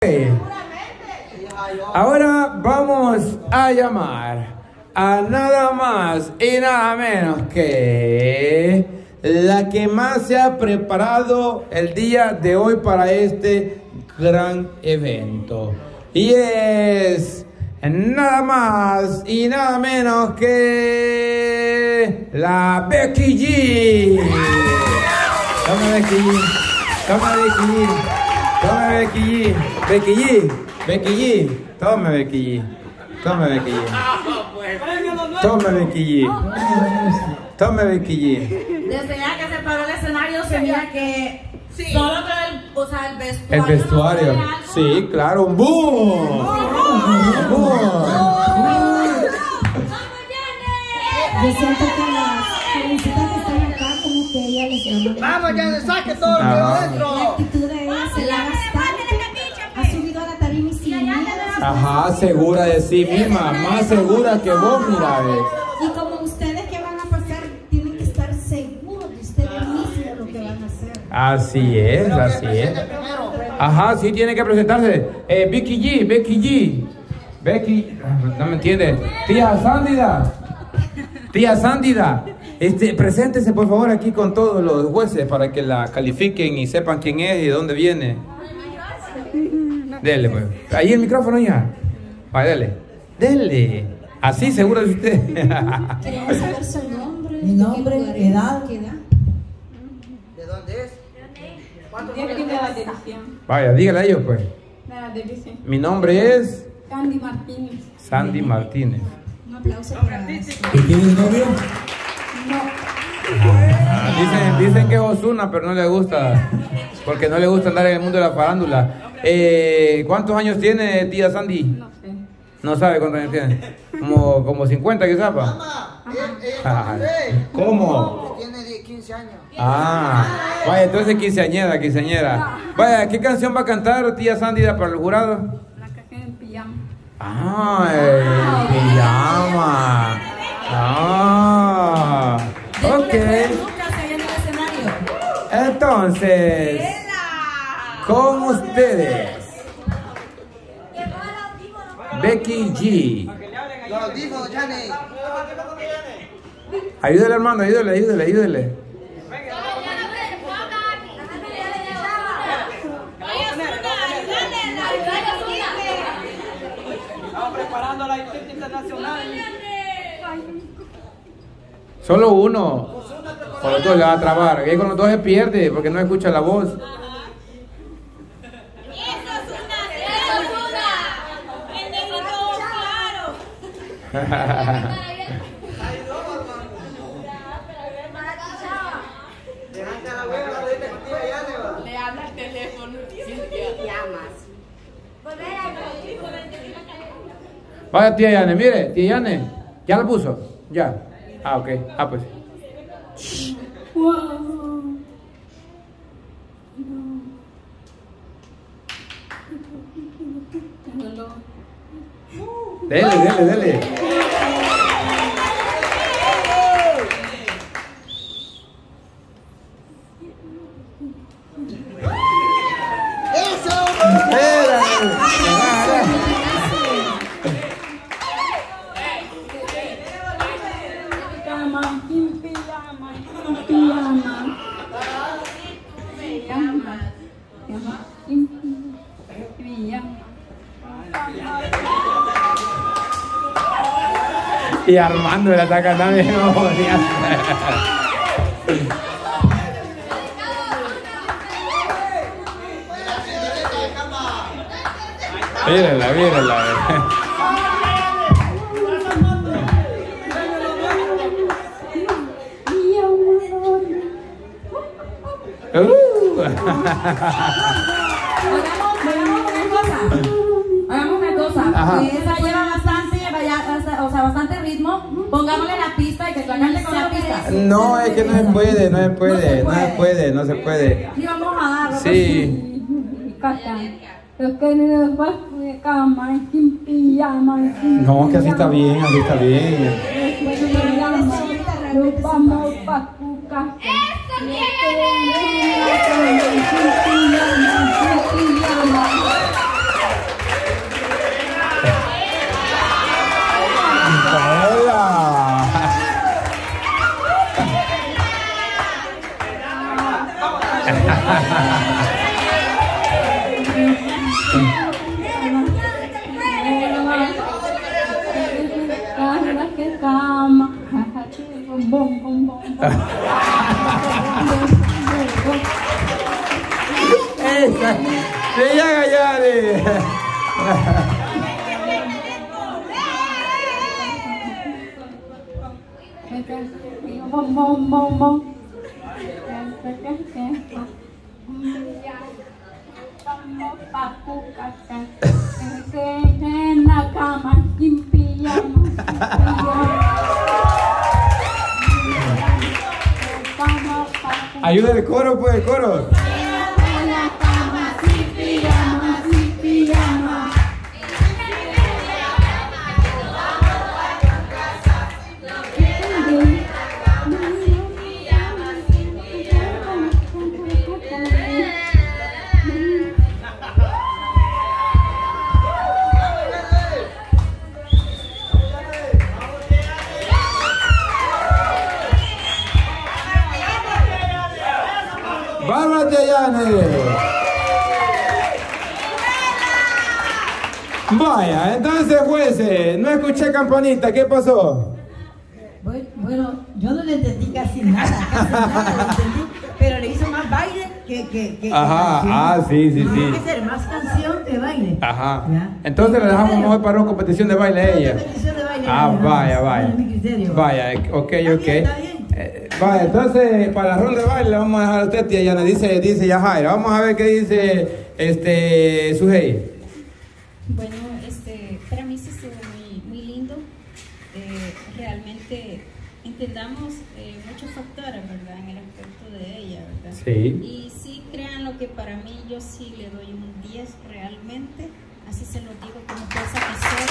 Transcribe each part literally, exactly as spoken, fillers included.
Ahora vamos a llamar a nada más y nada menos que la que más se ha preparado el día de hoy para este gran evento. Y es nada más y nada menos que la Becky G. Toma Becky G. Toma Becky G. Toma Becky G. Becky G. Becky G. Toma Becky G. Toma Becky G. Toma Becky G. Toma Becky G. Desde ya que se paró el escenario se mira que sí. Solo con el, o sea, el vestuario. El vestuario. No sí, claro, un boom. ¡Boom! ¡Boom! Yo siento que las jovencitas que están acá como que ella les llama. Vamos, ya se saque todo lo que hay dentro. La actitud de ella se la bastante. Ha subido a la tarima y sin miedo. Ajá, segura de sí misma, más segura que vos, mira. Y como ustedes que van a pasar, tienen que estar seguros de ustedes mismos lo que van a hacer. Así es, así es. Ajá, sí tiene que presentarse. Eh, Becky G, Becky G. Becky, no me entiende. Tía Sándida. Tía Sándida. Este, preséntese por favor aquí con todos los jueces para que la califiquen y sepan quién es y de dónde viene. Dele, pues. Ahí el micrófono, hija. Vaya, dele. Dele. Así, seguro de usted. Queremos saber su nombre. Mi nombre, edad. ¿Qué edad? ¿De dónde es? ¿Cuánto Yo nombre de la tienes? división. Vaya, dígale a ellos, pues. De la división. Mi nombre es Candy Martínez. Sandy Martínez. Un aplauso para eso. ¿Y tienes novio? No. Ah, dicen, dicen que es Ozuna, pero no le gusta. Porque no le gusta andar en el mundo de la farándula. Eh, ¿Cuántos años tiene tía Sandy? No sé. No sabe cuántos años tiene. Como, como cincuenta quizás. Pa. Mamá, ella Ah, es ¿cómo? tiene quince años. Ah, vaya, entonces quinceañera, quinceañera. Vaya, ¿qué canción va a cantar tía Sandy para el jurado? La caja en pijama. Ah, el pijama. Ah, ok. Entonces, con ustedes, Becky G. Los audífonos, Jane. Ayúdele, hermano, ayúdele, ayúdele, ayúdele. Estamos preparando la institución internacional. Solo uno. Con los dos le va a trabar. Y con los dos se pierde porque no escucha la voz. Eso es una, eso es una. El negrito claro. Le habla el teléfono y llamas. Vaya, tía Yane, mire, tía Yane. ¿Ya la puso? Ya. Ah, ok. Ah, pues. Wow. Dele, dele, dele. ¡Eso! Pijama, sin pijama, sin pijama. Pijama. Pijama, sin pijama. Y Armando le está cantando bien. Mírala, mírala. Uh. Hagamos, hagamos una cosa. Hagamos una cosa. Ajá. Que esa lleva bastante, vaya, o sea, bastante ritmo. Pongámosle la pista y que la cante con la pista. No, es que no se puede, no se puede, no se puede, no se puede. Sí, vamos a dar. Sí. Yo quería de cama, sin pijama, sin No, que así está bien, así está bien. pijama. Nos vamos pa' tu casa. Eso, Sin pijama, sin pijama. Esa, ella Gallare. Bom, bom, bom, bom. Ayuda el coro, pues, el coro. ¡Vamos, Yayane! Vaya, entonces, jueces, no escuché campanita, ¿qué pasó? Bueno, yo no le entendí casi nada, casi nada le entendí, pero le hizo más baile que, que, que Ajá, que ah, sí, sí, sí. Tiene que ser más canción que baile. Ajá. ¿Ya? Entonces le dejamos mejor para una competición de baile a ella. Competición de baile, Ah, no, vaya, no, vaya. no es mi criterio. Vaya, ok, Está ok. bien, está bien. Eh, vaya, entonces para la ronda de baile le vamos a dejar a usted, tía Yana. Dice, dice Yajaira. Vamos a ver qué dice este Sujei. Bueno, este, para mí sí estuvo muy, muy lindo. Eh, realmente entendamos eh, muchos factores, ¿verdad? En el aspecto de ella, ¿verdad? Sí. Y sí, crean lo que para mí yo sí le doy un diez realmente. Así se lo digo como cosa que soy.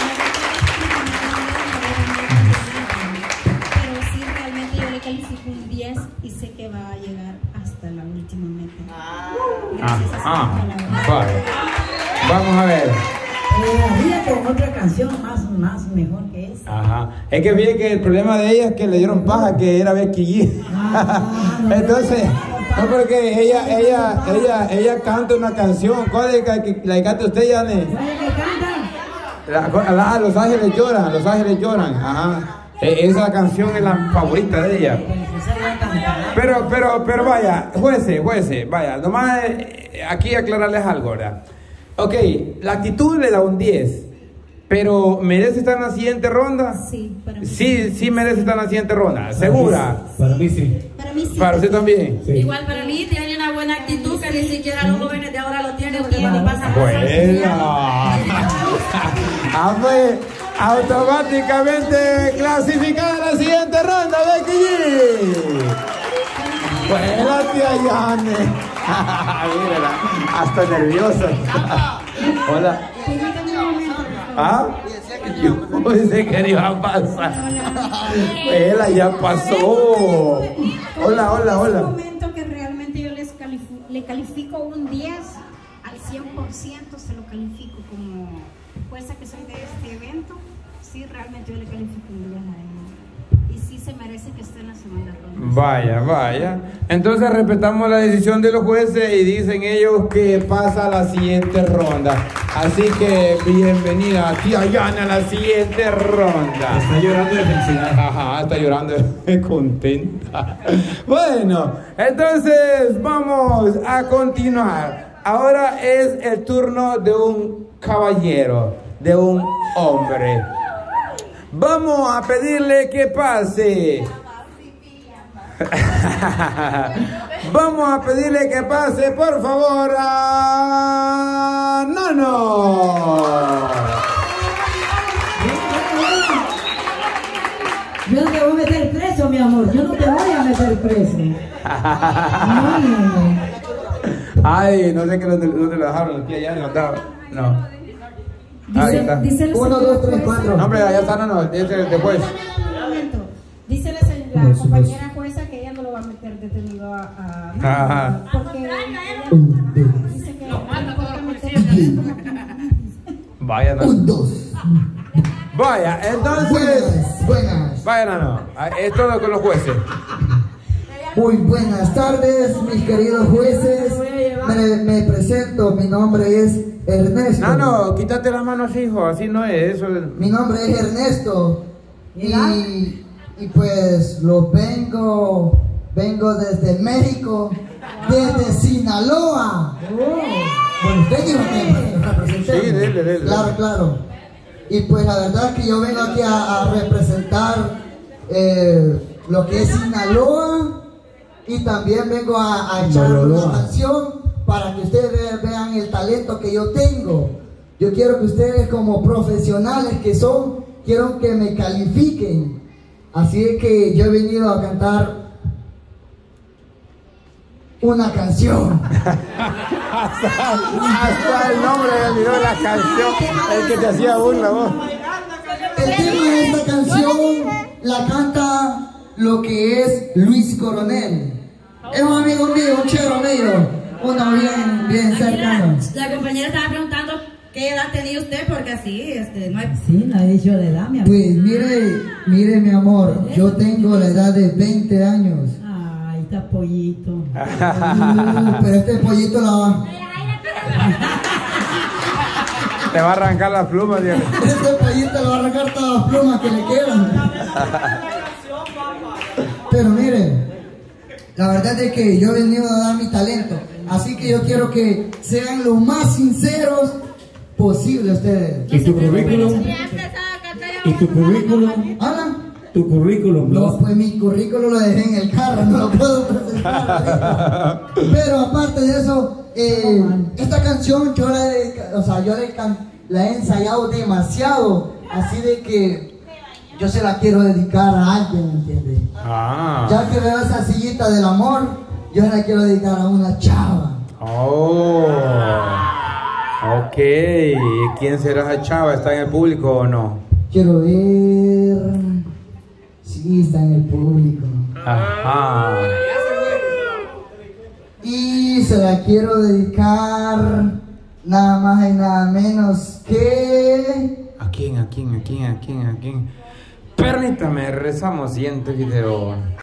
Pero sí, realmente yo le califico un diez y sé que va a llegar hasta la última meta. Gracias a Ah, sus ah, palabras. vale. Vamos a ver. Eh, había con otra canción más, más mejor que esa. Ajá. Es que vi que el problema de ella es que le dieron paja, que era Becky G. Ah, no, Entonces, no, porque ella, ella, ella, ella canta una canción. ¿Cuál es la que la canta usted, Yane? ¿Cuál es que canta? La, la, Los Ángeles lloran, Los Ángeles lloran. Ajá. E- esa canción es la favorita de ella. Pero, pero, pero vaya, jueces, jueces, vaya, nomás eh, aquí aclararles algo, ¿verdad? Ok, la actitud le da un diez, pero ¿merece estar en la siguiente ronda? Sí, para mí. Sí, sí merece estar en la siguiente ronda, ¿segura? Para mí sí. Para mí sí. Para usted también. Sí. Igual para mí tiene una buena actitud que ni siquiera los jóvenes de ahora lo tienen porque no pasa Bueno. nada. Ah, pues, automáticamente clasificada a la siguiente ronda, Becky G. Buena, tía Yane. Mírala, hasta nerviosa. Hola. ¿Ah? Yo pensé que iba a pasar. Ella ya pasó. Hola, hola, Es un hola. momento que realmente yo les califico, le califico un diez, al cien por ciento se lo califico como jueza que soy de este evento. Sí, realmente yo le califico un diez a ella. Y sí se merece que esté en la segunda ronda. Vaya, vaya. Entonces respetamos la decisión de los jueces y dicen ellos que pasa a la siguiente ronda. Así que bienvenida tía Yana a la siguiente ronda. Está llorando de felicidad. Ajá, está llorando de contenta. Bueno, entonces vamos a continuar. Ahora es el turno de un caballero, de un hombre. Vamos a pedirle que pase. Vamos a pedirle que pase, por favor, a Nano. Yo no te voy a meter preso, mi amor. Yo no te voy a meter preso. No, no, no. Ay, no sé qué dónde, dónde lo dejaron, aquí allá no estaba. No. Ahí está. Dice Uno, dos, tres, cuatro. No, hombre, allá está Nano, dice después. Un momento. Dice la, la compañera jueza que ella no lo va a meter detenido a, a Ajá. porque ella dice que no va a meter detenido. Vaya, Nano. Un, dos. Vaya, entonces. Buenas, buenas. Vaya, Nano. Es todo con los jueces. Muy buenas tardes, mis queridos jueces. me, me presento, mi nombre es Ernesto. No, no, quítate las manos, hijo, así no es eso. Mi nombre es Ernesto y, y pues lo vengo, vengo desde México, desde Sinaloa. Bueno, usted dijo que representemos. Sí, dele, dele. Claro, claro. Y pues la verdad es que yo vengo aquí a, a representar eh, lo que es Sinaloa y también vengo a, a echar una canción para que ustedes vean, vean el talento que yo tengo. Yo quiero que ustedes como profesionales que son, quiero que me califiquen. Así es que yo he venido a cantar una canción. hasta, hasta el nombre me olvidó la canción, el que te hacía burla vos. El tema de esta canción la canta lo que es Luis Coronel. Es un amigo mío, un chero mío, uno bien, bien cercano. La compañera estaba preguntando qué edad tenía usted, porque así, este, no hay... Sí, no he dicho la edad, mi amor. Pues mire, mire mi amor, yo tengo la edad de veinte años. Ay, está pollito. Uh, pero este pollito la va... Te va a arrancar las plumas, Dios. Este pollito le va a arrancar todas las plumas que le quedan. Pero mire, la verdad es que yo he venido a dar mi talento. Así que yo quiero que sean lo más sinceros posible ustedes. ¿Y tu currículum? ¿Y tu currículum? ¿Hablan? Tu currículum, no, pues mi currículum lo dejé en el carro, no lo puedo presentar. Pero aparte de eso, eh, esta canción yo la he, o sea, yo la he, la he ensayado demasiado, así de que yo se la quiero dedicar a alguien, ¿entiendes? Ah. Ya que veo esa sillita del amor, yo se la quiero dedicar a una chava. Oh. Ok. ¿Quién será esa chava? ¿Está en el público o no? Quiero ver... Sí, está en el público. Ajá. Y se la quiero dedicar nada más y nada menos que... ¿A quién? ¿A quién? ¿A quién? ¿A quién? ¿A quién? Permítame, rezamos siguiente video.